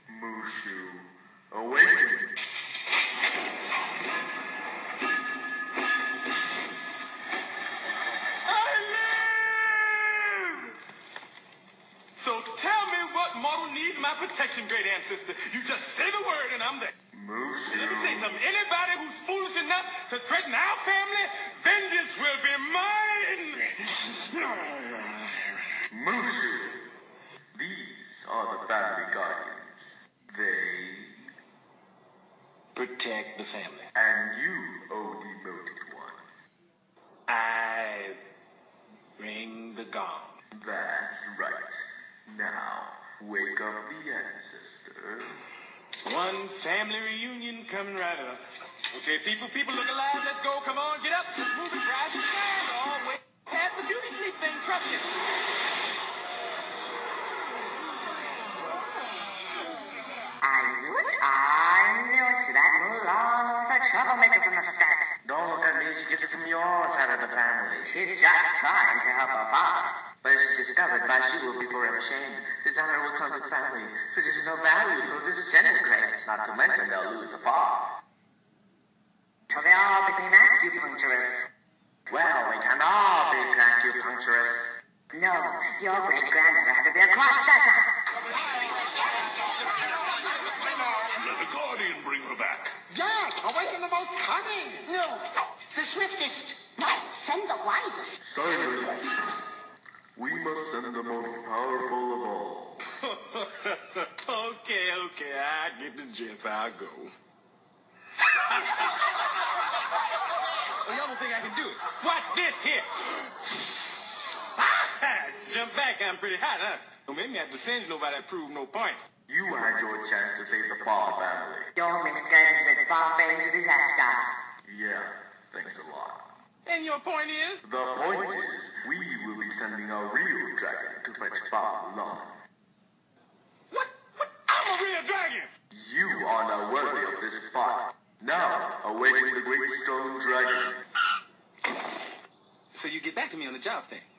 Mushu, awaken. I live! So tell me what mortal needs my protection, great ancestor. You just say the word and I'm there. Mushu. Let me say something. Anybody who's foolish enough to threaten our family, vengeance will be mine. Mushu. These are the family guardians. They Protect the family. and you, O demoted one. I ring the gong. That's right. Now, wake up the ancestors. One family reunion coming right up. Okay, people look alive. Let's go. Come on, get up. Let's move it. Rise and stand. All way past the beauty sleep thing. Trust me. I knew it. That Mulan was a troublemaker from the start. Don't look at me, she gets it from your side of the family. She's just trying to help her father. But if she's discovered by she will be forever shamed. Dishonor will come to the family. Traditional values will disintegrate. Not to mention they'll lose the farm. So they all became acupuncturists. Well, we can all be acupuncturists. No, your great-granddaughter had to be a cross-dresser. Let the guardian bring her back. Yes, awaken the most cunning. No, the swiftest. No, send the wisest. Silence. We must send the most powerful of all. okay, I get the gist. I'll go. Well, y'all don't think I can do it? Watch this here. Jump back. I'm pretty hot, huh? Don't make me have to singe nobody that proved no point. You had your chance to save the Farr family. Your misguidance is far-famed to disaster. Yeah, thanks a lot. And your point is? The point is, we will be sending a real dragon to fetch Farr along. What? I'm a real dragon. You are not worthy of this spot. Now, awaken the great stone dragon. So you get back to me on the job thing.